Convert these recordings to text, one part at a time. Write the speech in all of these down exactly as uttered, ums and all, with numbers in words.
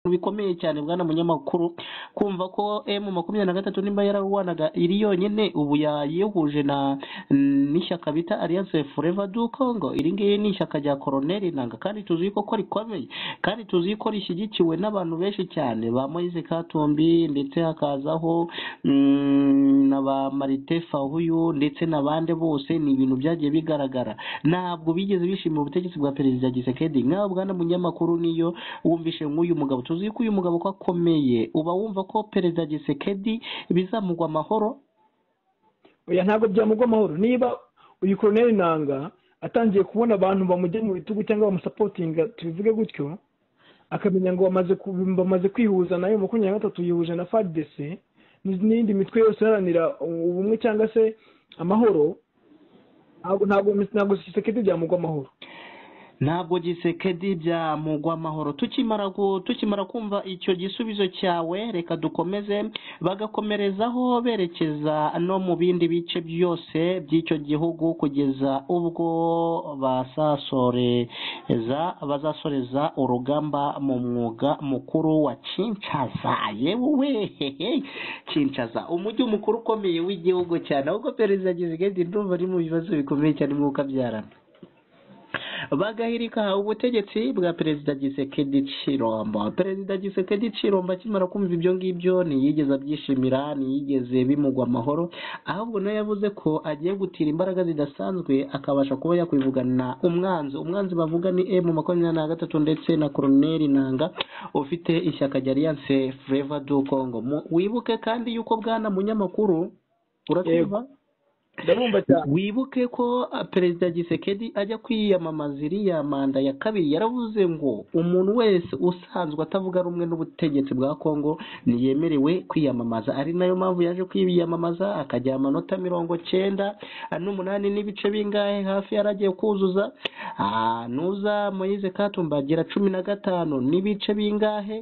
bikomeye cyane bwana munyamakuru kumva ko M makumyabiri na gatatu nimba yararwanaga iri yonyine ubu yayihuje na n'ishyaka bita Alliance Forever du Congo. Iri ngiri ni ishyaka rya Colonel Nanga kandi tuzi ko ko rikomeye kandi tuzi ko rishyigikiwe n'abantu benshi cyane ba Moise Katumbi ndetse hakazaho mm, na ba Marite Fahuyu ndetse n'abandi bose. Ni ibintu byagiye bigaragara ntabwo bigeze bishimira ubutegetsi bwa Perezida Tshisekedi. Nk'aho bwana munyamakuru niyo wumvishe nk'uyu mugabo tuzi ko uyu mugabo ko akomeye uba wumva ko Perezida Tshisekedi bizamugwa amahoro? Oya, ntabwo byamugwa amahoro niba uyu Colonel Nanga atangiye kubona abantu bamujya mu bitugu cyangwa bamusapotinga tubivuge gutyo, akamenya ngo bamaze bamaze kwihuza nayo makumyabiri na gatatu yihuje na F A R D C n'indi mitwe yose iharanira ubumwe cyangwa se amahoro, ntabwo ntabwo Tshisekedi byamugwa amahoro. Ntabwo Tshisekedi byamugwa amahoro. Tukimara tukimara kumva icyo gisubizo cyawe, reka dukomeze bagakomerezaho berekeza no mu bindi bice byose by'icyo gihugu kugeza ubwo bazasoreza bazasoreza urugamba mu mwuga mukuru wa Kinshasa. Yewe Kinshasa, umujyi mukuru ukomeye w'igihugu cyane, ahubwo Perezida Tshisekedi ndumva ari mu bibazo bikomeye cyane mwuka byarana bagahirika ubutegetsi bwa Perezida Tshisekedi Chilombo. Perezida Tshisekedi Chilombo akimara kumva ibyo ngibyo ntiyigeze abyishimira, ntiyigeze bimugwa amahoro, ahubwo nawe yavuze ko agiye gutira imbaraga zidasanzwe akabasha kuba yakwivugana umwanzi umwanzi bavuga ni M makumyabiri na gatatu ndetse na Colonel Nanga ufite ishyaka rya Alliance Forever du Congo. Wibuke kandi yuko bwana munyamakuru uratumva wibuke ko Perezida Tshisekedi ajya kwiyamamaza iriya manda ya kabiri yaravuze ngo umuntu wese usanzwe atavuga rumwe n'ubutegetsi bwa Kongo niyemerewe kwiyamamaza. Ari nayo mpamvu yaje kwiyamamaza akajya amanota mirongo cyenda n'umunani n'ibice bingahe hafi yaragiye kuzuza. Nuza Moise Katumbi agira cumi na gatanu n'ibice bingahe,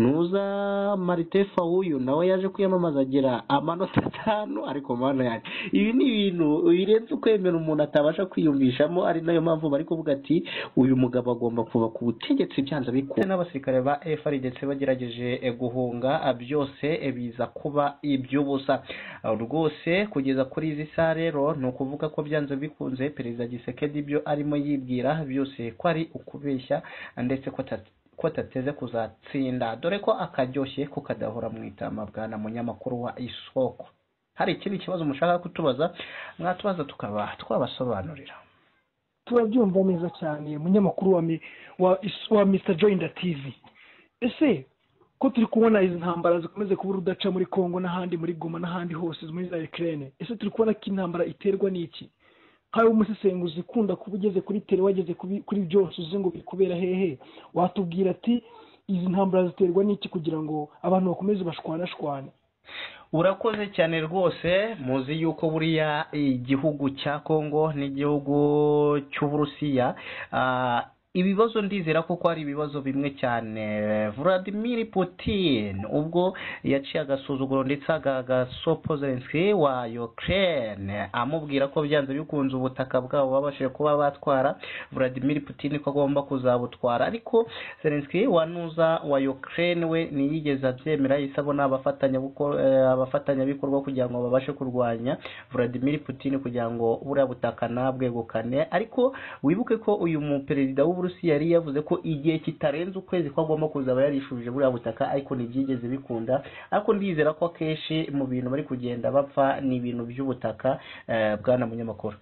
nuza Marite Fahuyu nawe yaje kwiyamamaza agira amanota atanu. Ariko mana yaje ibi ni ibintu birenze ukwemera umuntu atabasha kwiyumvishamo. Ari nayo mpamvu bari kuvuga ati uyu mugabo agomba kuba ku butegetsi byanze bikunda. N'abasirikare ba F A R D C bagerageje guhunga byose biza kuba iby'ubusa rwose kugeza kuri izi saa. Rero ni ukuvuga ko byanze bikunze Perezida Tshisekedi ibyo arimo yibwira byose ko ari ukubeshya ndetse ko ko atateze kuzatsinda, dore ko akaryoshye ko kadahora mu itama. Bwana munyamakuru wa Isoko, hari ikindi kibazo mushaka kutubaza mwatubaza tukaba twabasobanurira? Turabyumva neza cyane munyamakuru wa wa, wa mister Joinda T V. Ese ko turi kubona izi ntambara zikomeze kubura udaca muri Kongo n'ahandi muri Goma n'ahandi hose muri za Ukraine, ese turi kubona ko intambara iterwa n'iki? Hari umusesenguzi ukunda kuba ugeze kuri tele wageze kuri byose uzi ngo bikubera hehe, watubwira ati izi ntambara ziterwa n'iki kugira ngo abantu bakomeze bashwana shwane? Urakoze cyane rwose. Muzi yuko buriya igihugu cya Kongo n'igihugu cy'Uburusiya ibibazo ndizera ko ari ibibazo bimwe cyane. Vladimir Putin ubwo yaciye agasuzuguro ndetse agasopo Zelensky wa Ukraine amubwira ko byanze bikunze ubutaka bwabo babashije kuba batwara, Vladimir Putin ko agomba kuzabutwara, ariko Zelensky wanuza wa Ukraine we niyigeze abyemera. Isabona abafatanya abafatanya bikorwa kugira ngo babashe kurwanya Vladimir Putin kugira ngo buriya butaka nabwegukane. Ariko wibuke ko uyu mu perezida Uburusiya yari yavuze ko igihe kitarenze ukwezi ko agomba kuzaba yarishuje buriya butaka, ariko ntibyigeze bikunda. Ariko ndizera ko akenshi mu bintu bari kugenda bapfa ni ibintu by'ubutaka. Bwana munyamakuru,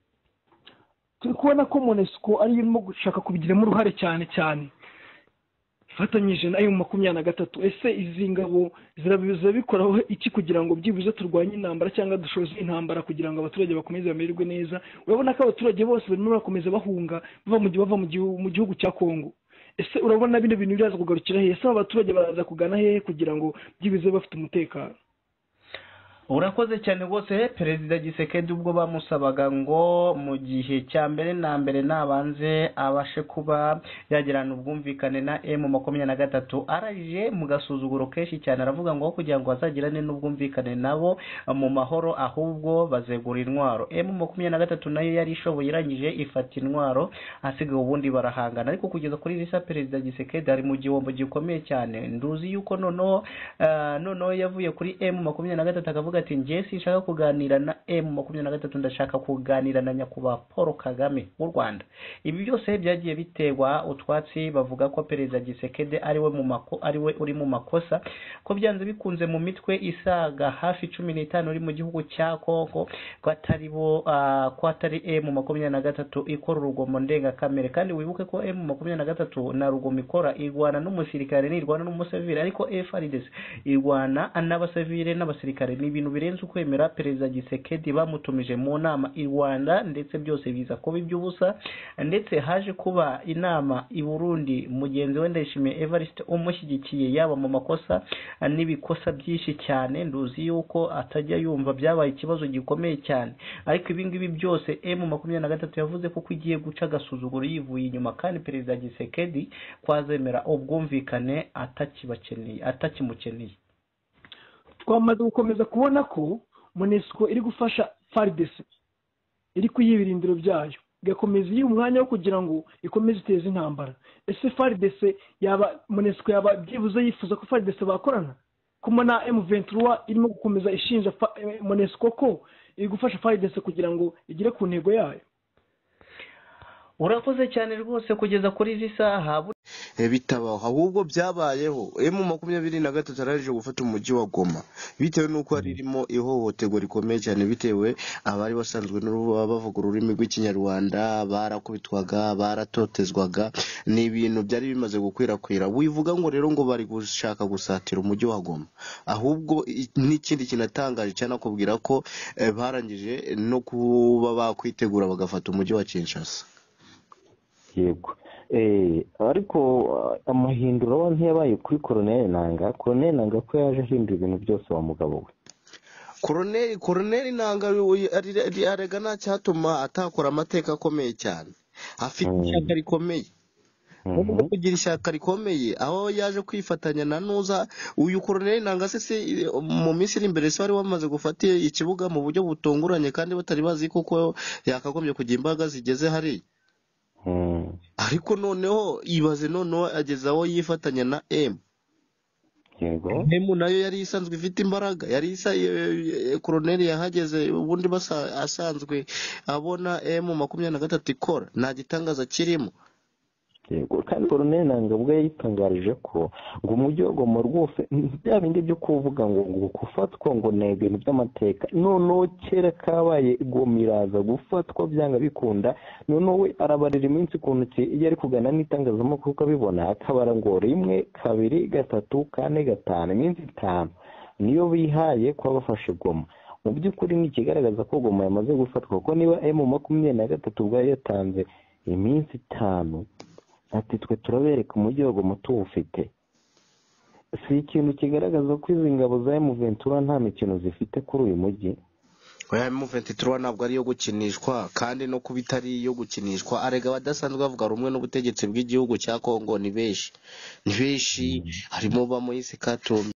turi kubona ko MONUSCO ari irimo gushaka kubigiramo uruhare cyane cyane ifatanyije nayo makumyabiri na gatatu. Ese izi ngabo zirabikoraho iki kugira ngo byibuze turwanye intambara cyangwa dushoze intambara kugira ngo abaturage bakomeze bamererwe neza? Urabona ko abaturage bose barimo bakomeza bahunga bava mu bava mu gihugu cya Kongo. Ese urabona bino bintu biraza kugarukira hehe? Ese abaturage baraza kugana hehe kugira ngo byibuze bafite umutekano? urakoze cyane rwose. Perezida Gisekedi ubwo bamusabaga ngo mu gihe cya mbere na mbere nabanze abashe kuba yagirana ubwumvikane na M makumyabiri na gatatu, araje mu gasuzuguro kenshi cyane aravuga ngo kugira ngo bazagirane n'ubwumvikane nabo mu mahoro ahubwo bazegura intwaro. M makumyabiri na gatatu nayo yari ishoboye irangije ifata intwaro, asigaye ubundi barahangana. Ariko kugeza kuri risa Perezida Gisekedi ari mu gihombo gikomeye cyane. Nduzi yuko noneho uh, noneho yavuye kuri M makumyabiri na gatatu akavuga ati njye sinshaka kuganira na M makumyabiri na gatatu, ndashaka kuganira na nyakubahwa Paul Kagame w'u Rwanda. Ibi byose byagiye biterwa utwatsi, bavuga ko Perezida Gisekedi ari we mu mako ari we uri mu makosa, ko byanze bikunze mu mitwe isaga hafi cumi n'itanu uri mu gihugu cya Kongo ko atari bo uh, ko atari M makumyabiri na gatatu ikora urugomo ndengakamere. Kandi wibuke ko M makumyabiri na gatatu na rugomo ikora irwana n'umusirikare n'irwana n'umusivile, ariko F R D C irwana n'abasivile n'abasirikare. Ni ibintu birenze ukwemera. Perezida Gisekedi bamutumije mu nama i Rwanda ndetse byose biza kuba iby'ubusa, ndetse haje kuba inama i Burundi mugenzi we Ndayishimiye Evariste umushyigikiye yaba mu makosa n'ibikosa byinshi cyane. Nduzi yuko atajya yumva byabaye ikibazo gikomeye cyane, ariko ibi ngibi byose M makumyabiri na gatatu yavuze ko igiye guca agasuzuguro yivuye inyuma, kandi Perezida Gisekedi kwazemera ubwumvikane atakibakeneye atakimukeneye. Twamaze gukomeza kubona ko MONUSCO iri gufasha F A R D C, iri kuyibirindiro byayo, igakomeza iyi umwanya wo kugira ngo ikomeze iteze intambara. Ese F A R D C yaba MONUSCO yaba byibuze yifuza ko F A R D C bakorana? Kuma na M vingt-trois irimo gukomeza ishinja MONUSCO ko iri gufasha F A R D C kugira ngo igire ku ntego yayo. Urakoze cyane rwose kugeza kuri izi saha bitabaho, ahubwo byabayeho. M makumyabiri na gatatu araje gufata umujyi wa Goma bitewe nuko aririmo ihohoterwa rikomeye cyane, bitewe abari basanzwe bavuga ururimi rw'ikinyarwanda barakubitwaga, baratotezwaga, ni ibintu byari bimaze gukwirakwira. Wivuga ngo rero ngo bari gushaka gusatira umujyi wa Goma, ahubwo n'ikindi kinatangaje cyane akubwira ko eh, barangije no kuba bakwitegura bagafata umujyi wa Kinshasa. Yego eh ariko amahindura ntiyabaye kuri Colonel Nanga. Colonel Nanga ko yaje ahindura ibintu byose wa mugabo we. Colonel Colonel Nanga arega nta cyatuma atakora amateka akomeye cyane, afite ishyaka rikomeye. Ubwo kugira ishyaka rikomeye aho yaje kwifatanya na Nuza. Uyu Colonel Nanga se mu minsi iri imbere se wari wamaze gufata ikibuga mu buryo butunguranye kandi batari bazi kuko yakagombye kugira imbaga zigeze hari. Ariko noneho ibaze noneho ageze aho yifatanya na M. Yego M nayo yari isanzwe ifite imbaraga, yari isa Colonel yahageze ubundi basa asanzwe abona M makumyabiri na gatatu ikora, nta gitangaza kirimo. Yego kandi Colonel Nanga ubwo yitangarije ko ngo umujyi wa Goma rwose bya bindi byo kuvuga ngo ngo gufatwa ngo ni ibintu by'amateka, noneho kera kabaye Goma iraza gufatwa byanga bikunda. Noneho we arabarira iminsi ku ntoki iyo ari kugana n'itangazamakuru ukabibona, akabara ngo rimwe kabiri gatatu kane gatanu, iminsi itanu niyo bihaye kuba bafashe Goma. Mu by'ukuri ni ikigaragaza ko Goma yamaze gufatwa, kuko niba M makumyabiri na gatatu ubwo yatanze iminsi itanu ati twe turabereka umujyi wa Goma tuwufite, si ikintu kigaragaza ko izi ngabo za M vingt-trois nta mikino zifite kuri uyu mujyi. Oya, M vingt-trois ntabwo ari yo gukinishwa, kandi no kuba itari yo gukinishwa. Arega abadasanzwe bavuga rumwe n'ubutegetsi bw'igihugu cya Kongo ni benshi, ni benshi harimo ba Moise Katumbi.